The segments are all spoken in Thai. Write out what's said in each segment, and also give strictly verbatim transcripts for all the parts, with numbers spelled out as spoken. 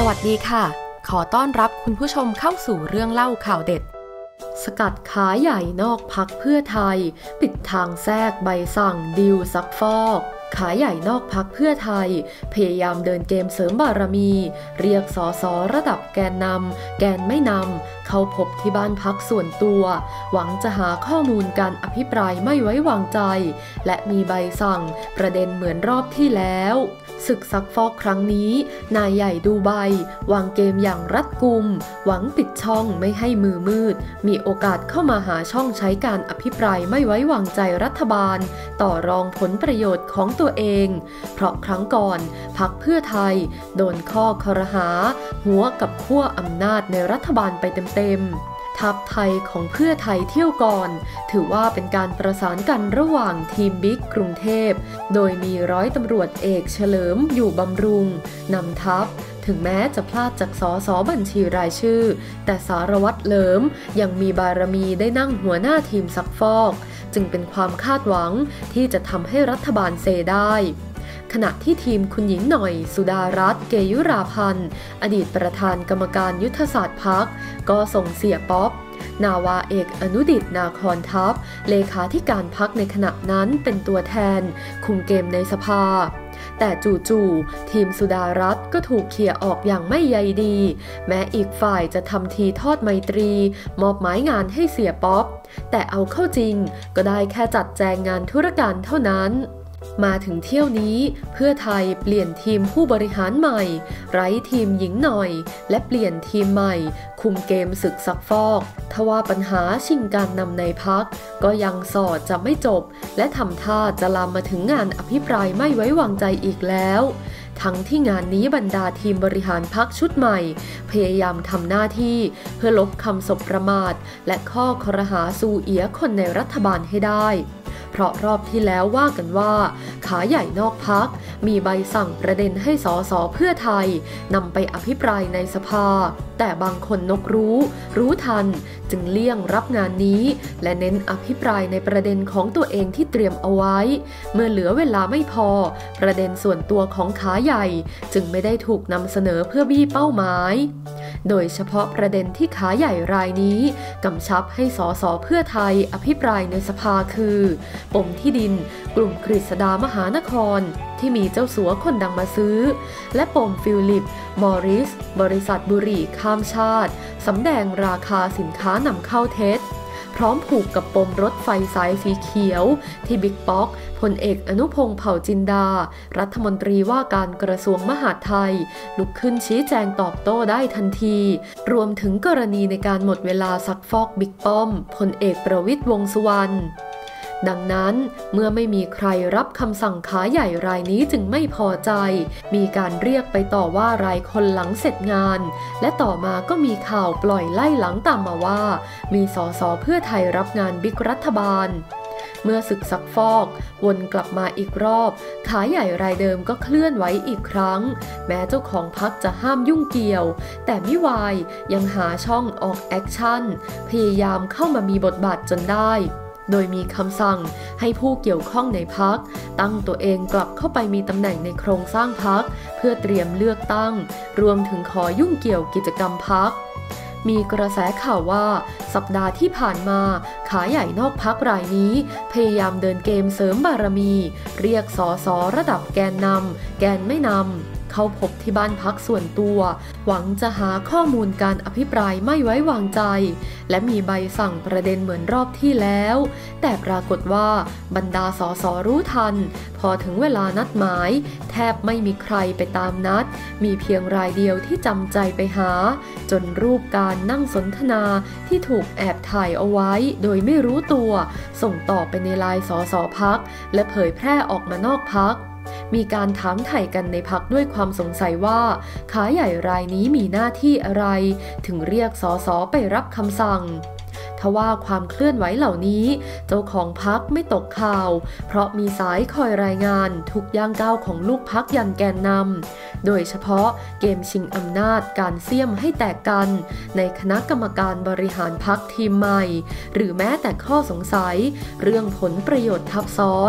วัสดีค่ะขอต้อนรับคุณผู้ชมเข้าสู่เรื่องเล่าข่าวเด็ดสกัดขาใหญ่นอกพรรคเพื่อไทยปิดทางแทรกใบสั่งดีลซักฟอกขาใหญ่นอกพรรคเพื่อไทยพยายามเดินเกมเสริมบารมีเรียกสสระดับแกนนำแกนไม่นำเข้าพบที่บ้านพักส่วนตัวหวังจะหาข้อมูลการอภิปรายไม่ไว้วางใจและมีใบสั่งประเด็นเหมือนรอบที่แล้วศึกซักฟอกครั้งนี้นายใหญ่ดูไบวางเกมอย่างรัดกุมหวังปิดช่องไม่ให้มือมืดมีโอกาสเข้ามาหาช่องใช้การอภิปรายไม่ไว้วางใจรัฐบาลต่อรองผลประโยชน์ของตัวเองเพราะครั้งก่อนพรรคเพื่อไทยโดนข้อครหาหัวกับขั้วอำนาจในรัฐบาลไปเต็มๆทัพไทยของเพื่อไทยเที่ยวก่อนถือว่าเป็นการประสานกันระหว่างทีมบิ๊กกรุงเทพโดยมีร้อยตำรวจเอกเฉลิมอยู่บำรุงนำทัพถึงแม้จะพลาดจากสสบัญชีรายชื่อแต่สารวัตรเหลิมยังมีบารมีได้นั่งหัวหน้าทีมซักฟอกจึงเป็นความคาดหวังที่จะทำให้รัฐบาลเซได้ขณะที่ทีมคุณหญิงหน่อยสุดารัตน์เกยุราพันธ์อดีตประธานกรรมการยุทธศาสตร์พรรคก็ส่งเสียป๊อปนาวาเอกอนุดิษฐ์นาคอนทัพเลขาธิการพรรคในขณะนั้นเป็นตัวแทนคุมเกมในสภาแต่จู่ๆทีมสุดารัตน์ก็ถูกเขี่ยออกอย่างไม่ใยดีแม้อีกฝ่ายจะทำทีทอดไมตรีมอบหมายงานให้เสียป๊อปแต่เอาเข้าจริงก็ได้แค่จัดแจงงานธุรการเท่านั้นมาถึงเที่ยวนี้เพื่อไทยเปลี่ยนทีมผู้บริหารใหม่ไร้ทีมหญิงหน่อยและเปลี่ยนทีมใหม่คุมเกมศึกซักฟอกทว่าปัญหาชิงการนำในพรรคก็ยังสอดจะไม่จบและทำท่าจะลามมาถึงงานอภิปรายไม่ไว้วางใจอีกแล้วทั้งที่งานนี้บรรดาทีมบริหารพรรคชุดใหม่พยายามทำหน้าที่เพื่อลบคำสบประมาทและข้อครหาซูเอียคนในรัฐบาลให้ได้เพราะรอบที่แล้วว่ากันว่าขาใหญ่นอกพรรคมีใบสั่งประเด็นให้สสเพื่อไทยนำไปอภิปรายในสภาแต่บางคนนกรู้รู้ทันจึงเลี่ยงรับงานนี้และเน้นอภิปรายในประเด็นของตัวเองที่เตรียมเอาไว้เมื่อเหลือเวลาไม่พอประเด็นส่วนตัวของขาใหญ่จึงไม่ได้ถูกนำเสนอเพื่อบี้เป้าหมายโดยเฉพาะประเด็นที่ขาใหญ่รายนี้กำชับให้สสเพื่อไทยอภิปรายในสภาคือปมที่ดินกลุ่มกฤษดามหานครที่มีเจ้าสัวคนดังมาซื้อและปมฟิลิปมอริสบริษัทบุหรี่ข้ามชาติสำแดงราคาสินค้านำเข้าเท็จพร้อมผูกกับปมรถไฟสายสีเขียวที่บิ๊กป๊อกพลเอกอนุพงษ์เผ่าจินดารัฐมนตรีว่าการกระทรวงมหาดไทยลุกขึ้นชี้แจงตอบโต้ได้ทันทีรวมถึงกรณีในการหมดเวลาซักฟอกบิ๊กป้อมพลเอกประวิตรวงษ์สุวรรณดังนั้นเมื่อไม่มีใครรับคำสั่งขาใหญ่รายนี้จึงไม่พอใจมีการเรียกไปต่อว่ารายคนหลังเสร็จงานและต่อมาก็มีข่าวปล่อยไล่หลังตามมาว่ามีสสเพื่อไทยรับงานบิ๊กรัฐบาลเมื่อศึกซักฟอกวนกลับมาอีกรอบขาใหญ่รายเดิมก็เคลื่อนไหวอีกครั้งแม้เจ้าของพรรคจะห้ามยุ่งเกี่ยวแต่มิวายยังหาช่องออกแอคชั่นพยายามเข้ามามีบทบาทจนได้โดยมีคำสั่งให้ผู้เกี่ยวข้องในพรรคตั้งตัวเองกลับเข้าไปมีตำแหน่งในโครงสร้างพรรคเพื่อเตรียมเลือกตั้งรวมถึงขอยุ่งเกี่ยวกิจกรรมพรรคมีกระแสข่าวว่าสัปดาห์ที่ผ่านมาขาใหญ่นอกพรรครายนี้พยายามเดินเกมเสริมบารมีเรียกสสระดับแกนนำแกนไม่นำเข้าพบที่บ้านพักส่วนตัวหวังจะหาข้อมูลการอภิปรายไม่ไว้วางใจและมีใบสั่งประเด็นเหมือนรอบที่แล้วแต่ปรากฏว่าบรรดาสสรู้ทันพอถึงเวลานัดหมายแทบไม่มีใครไปตามนัดมีเพียงรายเดียวที่จำใจไปหาจนรูปการนั่งสนทนาที่ถูกแอบถ่ายเอาไว้โดยไม่รู้ตัวส่งต่อไปในไลน์สสพรรคและเผยแพร่ออกมานอกพรรคมีการถามไถ่กันในพรรคด้วยความสงสัยว่าขาใหญ่รายนี้มีหน้าที่อะไรถึงเรียกสสไปรับคำสั่งทว่าความเคลื่อนไหวเหล่านี้เจ้าของพรรคไม่ตกข่าวเพราะมีสายคอยรายงานทุกย่างก้าวของลูกพรรคยันแกนนำโดยเฉพาะเกมชิงอำนาจการเสี่ยมให้แตกกันในคณะกรรมการบริหารพรรคทีมใหม่หรือแม้แต่ข้อสงสัยเรื่องผลประโยชน์ทับซ้อน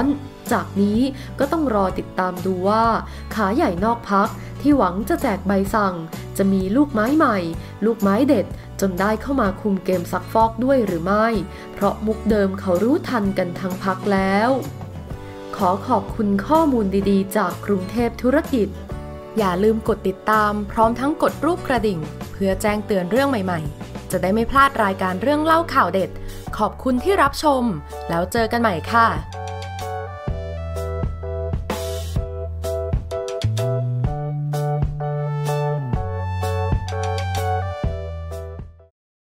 จากนี้ก็ต้องรอติดตามดูว่าขาใหญ่นอกพักที่หวังจะแจกใบสั่งจะมีลูกไม้ใหม่ลูกไม้เด็ดจนได้เข้ามาคุมเกมซักฟอกด้วยหรือไม่เพราะมุกเดิมเขารู้ทันกันทั้งพักแล้วขอขอบคุณข้อมูลดีๆจากกรุงเทพธุรกิจอย่าลืมกดติดตามพร้อมทั้งกดรูปกระดิ่งเพื่อแจ้งเตือนเรื่องใหม่ๆจะได้ไม่พลาดรายการเรื่องเล่าข่าวเด็ดขอบคุณที่รับชมแล้วเจอกันใหม่ค่ะ